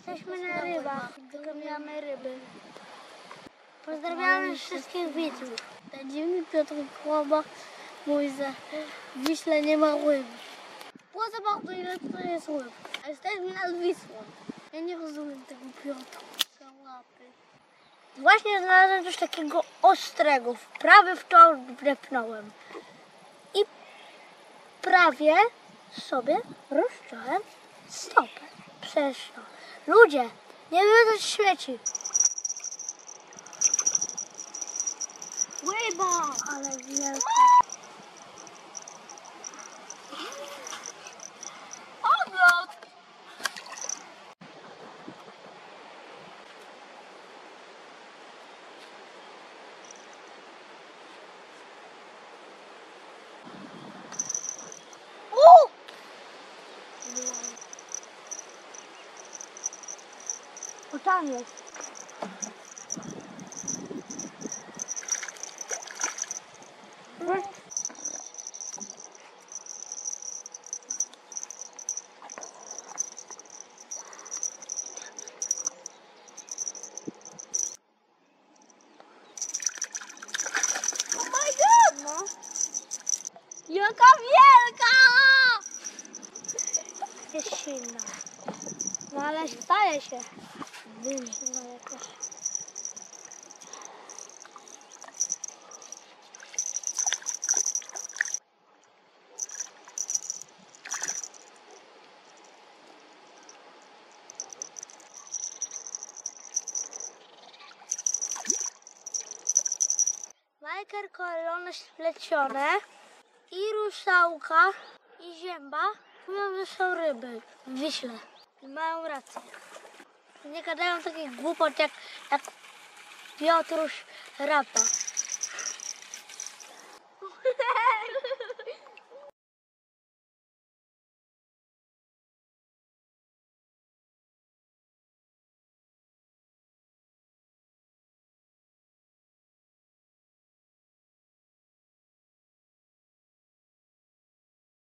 Jesteśmy na rybach, doganiamy ryby. Pozdrawiamy wszystkich widzów. Ten dziwny Piotr Kłobach mówi, że w Wiśle nie ma ryb. Było zobaczyć, ile to jest ryb. A jesteśmy nad Wisłą. Ja nie rozumiem tego Piotra. Właśnie znalazłem coś takiego ostrego. Prawie w to wdepnąłem. I prawie sobie rozciąłem stopę. Przez to. Ludzie, nie wyrzucać śmieci. Ryba! Ale wielka. Ogląd! O, tam jest. No. Jaka wielka! Jest silna. No ale staje się silna jakaś. Majker, kolone splecione i rusałka i zięba mówią, że są ryby w Wiśle. I mają rację. Nie gadają takich głupot jak Piotruś Rapa.